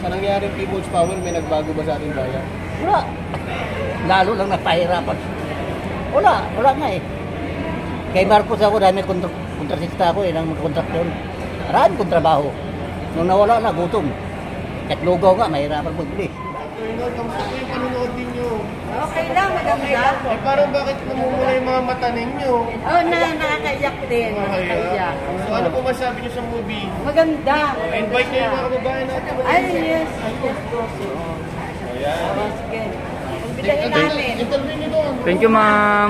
Sa nangyaring People's Power, may nagbago ba sa ating bayan? Wala. Lalo lang napahirapan. Wala nga eh. Kay Marcos ako, dahil may kontrasista ako eh, ng kontraksyon. Maraming kontrabaho. Nung nawala na, gutom. Kahit lugaw nga, mahirapan magbili. Kamusta po yung panonood ninyo? Okay lang, maganda. Eh parang bakit namumula yung mga mata ninyo? Oh, nakakaiyak din. Nakakaiyak. So ano po masabi niyo sa movie? Maganda. Invite niyo yung mga kababayan natin. Ay, yes. Ayan. Sige. Bitahin namin. Interview niyo doon. Thank you, ma'am.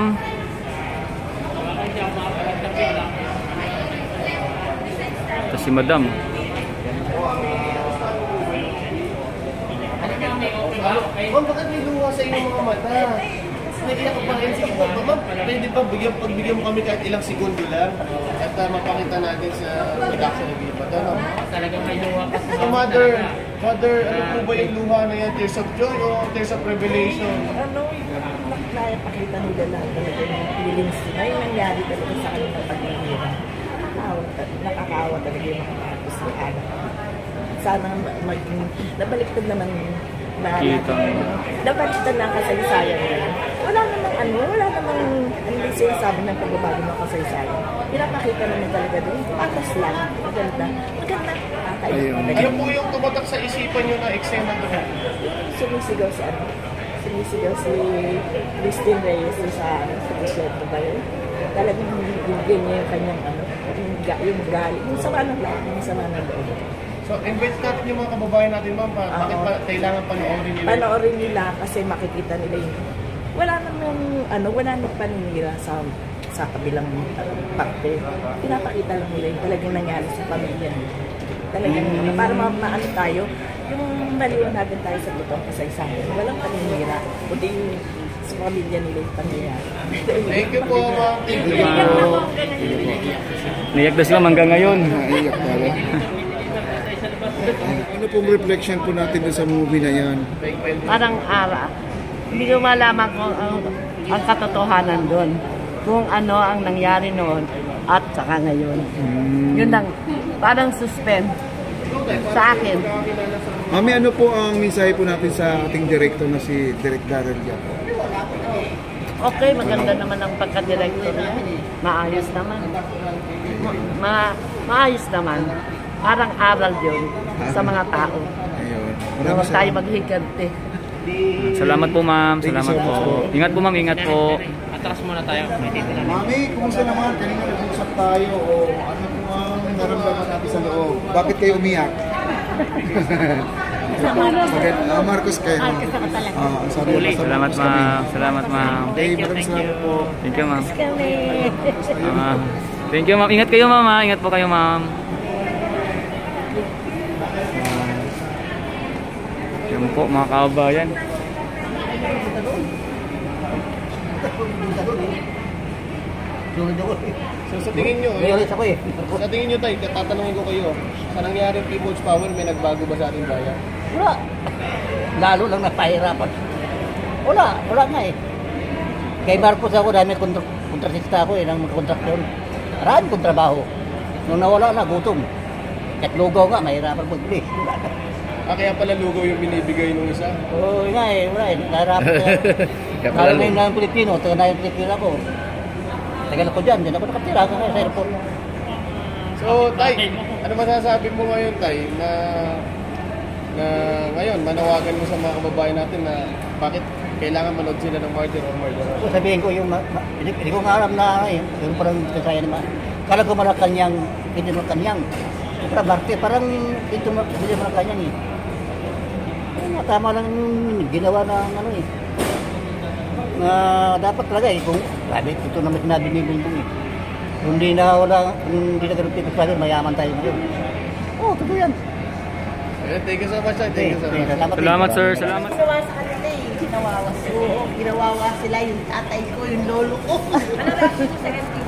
Ito si madam. Ma'am, bakit may luha sa inyong mga mata? Naiiyak ko pa rin. Sige po, ma'am, pwede ba pagbigyan mo kami kahit ilang segundo lang at mapakita natin sa production ng Bipat? Ano? Talagang may luha pa. So, Mother, ano po ba yung luha na yan? Tears of joy o tears of revelation? Ano, nakapakita nila lang talaga yung feelings na yung nangyari talaga sa kanilang paghihirap. Nakakawa talaga yung mga kapusihan. Sana maging, nabaliktad naman nabaliktad na ang kasaysayan nila. Wala namang hindi sinasabi ng pagbabago ng kasaysayan. Pinapakita naman talaga doon. Patas lang. Maganda. Ano po yung tumatak sa isipan nyo na eksena doon? Sumisigaw si Christine Reyes sa Presidente ba yun? Talagang bigyan niya yung kanyang yung gali. Yung sama ng loob. So, invite natin yung mga kababayan natin, ma'am. Bakit pa kailangan panoorin nila? Panoorin nila kasi makikita nila yung wala nang paninira sa kabilang parte. Pinapakita lang nila yung talagang nangyari sa pamilya nila. Talagang para maano tayo, yung maliwanagan tayo sa totoong kasaysayan. Walang paninira. Kundi yung sa pamilya nila yung pangyayari. Thank you po, ma'am. Thank you. Naiyak na sila hanggang ngayon. Naiyak pala. Ano pong reflection po natin sa movie na yan? Parang ara. Hindi ko malaman kung ang katotohanan doon. Kung ano ang nangyari noon at saka ngayon. Yun lang. Parang suspend sa akin. Mami, ano po ang mensahe po natin sa ating director na si Direk Darrell Yap? Okay, maganda naman ang pagka-director niya. Maayos naman. Maayos naman. Parang aral yun sa mga tao. Ayun. Huwag tayo maghigante. Salamat po, ma'am. Salamat po. Ingat po, ma'am. Ingat po. Atras muna tayo. Mami, kumusta naman? Kanina nag-usap tayo o ano po ang naramdaman natin sa loob? Bakit kayo umiyak? Marcos kayo. Salamat, ma'am. Salamat, ma'am. Maraming salamat po. Thank you, ma'am. Thank you, ma'am. Ingat kayo, ma'am. Ingat po kayo, ma'am. Yan po, mga kababayan. So sa tingin nyo, sa tingin nyo tayo, tatanungin ko kayo, sa nangyaring People's Power, may nagbago ba sa ating bayan? Wala. Lalo lang napahirapan. Wala nga eh. Kay Marcos ako, dahil may kontrasista ako eh, ng kontraksyon. Maraming kontrabaho. Nung nawala na, gutom. Kahit lugaw nga, mahirapan magbili. Kaya pala lugaw yung binibigay nung isa? Oo, nga eh, wala eh. Nahirapan ko. Lalo na yung Pilipino, taga na yung Pilipino ako. Tagal ako dyan, dyan ako nakatira ako sa airport. So, Tay, ano masasabi mo ngayon, Tay, na ngayon, manawagan mo sa mga kababayan natin na bakit kailangan manood sila ng Martyr or Murderer? So, sabihin ko yung, hindi ko nga alam na yung parang kasaya naman. Kala ko Malacanang, hindi Malacanang. Parang Martyr, parang hindi Malacanang eh. Tama lang yung ginawa ng ano eh. Na dapat talaga eh, kung sabi, ito naman sinabi ni Bumbong eh. Kung hindi na ganun tipos tayo, mayaman tayo ngayon. Oo, totoo yan. Thank you so much, Tay. Thank you so much. Salamat, sir. Salamat. Ginawa sa kanila eh. Ginawawa sila yung tatay ko, yung lolo ko. Ano ba yung second thing?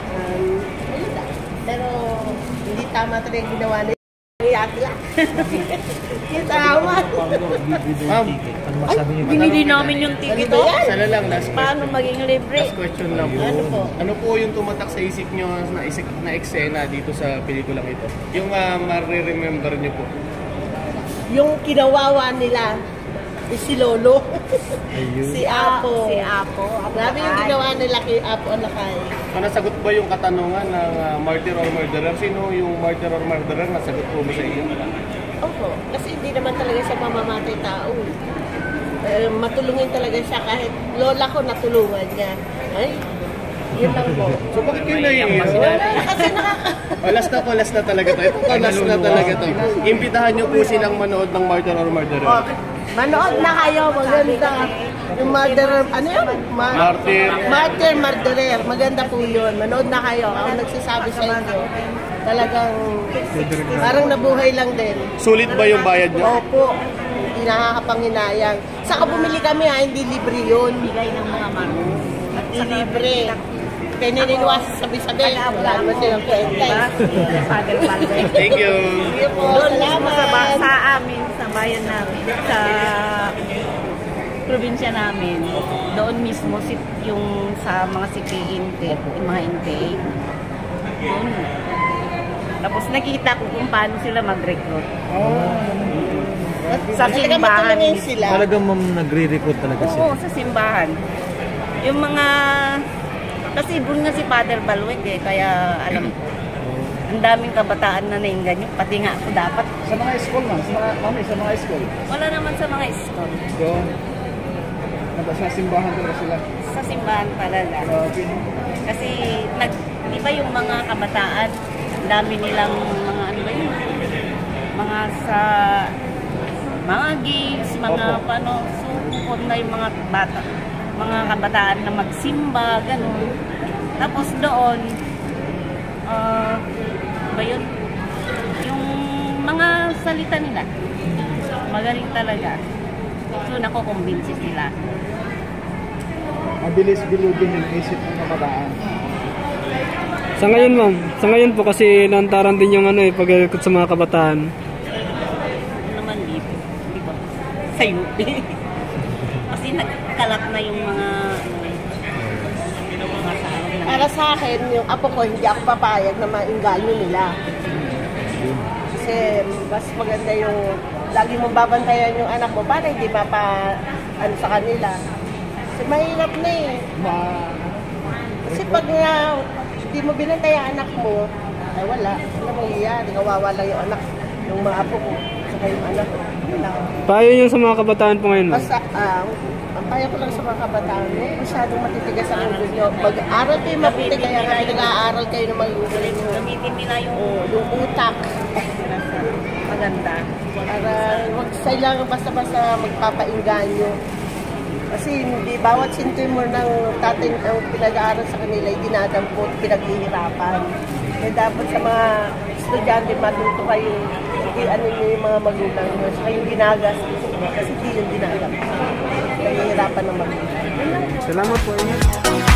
Pero hindi tama talaga yung ginawa nila. Yung tama. Ma'am, Binili namin yung ticket to. sana lang, last Paano maging libre? Last question lang po. Ano po yung tumatak sa isip nyo na eksena dito sa pelikulang ito? Yung ma-remember nyo po. yung kinawawa nila is si Lolo. Si Apo. Si Apo. Grabe yung ginawa nila kay Apo Alakay. Nasagot ba yung katanungan ng martyr or murderer? Sino yung martyr or murderer? Nasagot po ba sa inyo? Opo, kasi hindi naman talaga siya mamamatay tao. Matulungin talaga siya kahit lola ko natulungan niya. Ay, yun lang po. So bakit kayo naiiyak? Kasi Last na talaga to. Ito last na talaga to. Imbitahan nyo po silang manood ng martyr or murderer. Manood na kayo, maganda. Yung murderer, ano yun? Martyr. Murderer. Maganda po yun. Manood na kayo. Ako nagsasabi sa inyo. Talagang parang nabuhay lang din. Sulit ba yung bayad nyo? Opo. Hindi nakakapanghinayang. Saka bumili kami ha, hindi libre yun. Bigay ng mga mano. Hindi libre. Pininiwas sabi-sabi. Wala naman silang kwenta. Thank you. Salamat. Sa amin, sa bayan namin, sa probinsya namin, doon mismo yung sa mga city intake, yung mga intake, doon. Tapos nakita ko kung paano sila mag-recruit. Sa simbahan. Talagang nagre-recruit talaga siya. Oo, sa simbahan. Yung mga, kasi doon nga si Father Balweg kaya alam ko. Ang daming kabataan na nainggan yun, pati nga ako dapat. Sa mga school, ma'am? Sa mga school? Wala naman sa mga school. Doon. Sa simbahan talaga sila. Sa simbahan pala lang. Kasi, di ba yung mga kabataan, ang dami nilang mga ano ba yun? Mga sa, mga games, mga paano, so pupun na yung mga bata, mga kabataan na magsimba, gano'n. Tapos doon, ba yun? Yung mga salita nila, magaling talaga. So, nakukumbinsi sila. Mabilis bilugin yung isip ng kabataan. Sa ngayon, ma'am, sa ngayon po kasi lantaran din yung pag-recruit sa mga kabataan. Ano naman dito? Di ba? Sa UP. Kasi nagkalat na yung mga Para sa akin, yung apo ko, hindi ako papayag na maingganyo nila. Kasi mas maganda yung lagi mong babantayan yung anak mo para hindi ano sa kanila. Kasi mahirap na eh. Kasi pag hindi mo binantay ang anak mo, ay wala. Ano mangyayari? Kawawa lang yung anak, yung mga apo ko, saka yung anak ko. Wala. Payo yun sa mga kabataan po ngayon, ma'am? Basta, ang payo ko lang sa mga kabataan, masyadong matitigas ang ulo nyo. Mag-aral kayo mabuti, kaya nga nag-aaral kayo na mag-uulit nyo. Gamitin nila yung utak. maganda. Para huwag sila basta-basta magpapainganyo. Kasi hindi bawat sentimo ng tatay ang pinag-aaral sa kanila ay dinadampot, pinaghihirapan. Kaya dapat sa mga estudyante matuto kayo, ano nyo yung mga magulang nyo, saka yung ginagas, kasi hindi yung dinadampot. Nahihirapan ng magulang. Salamat po.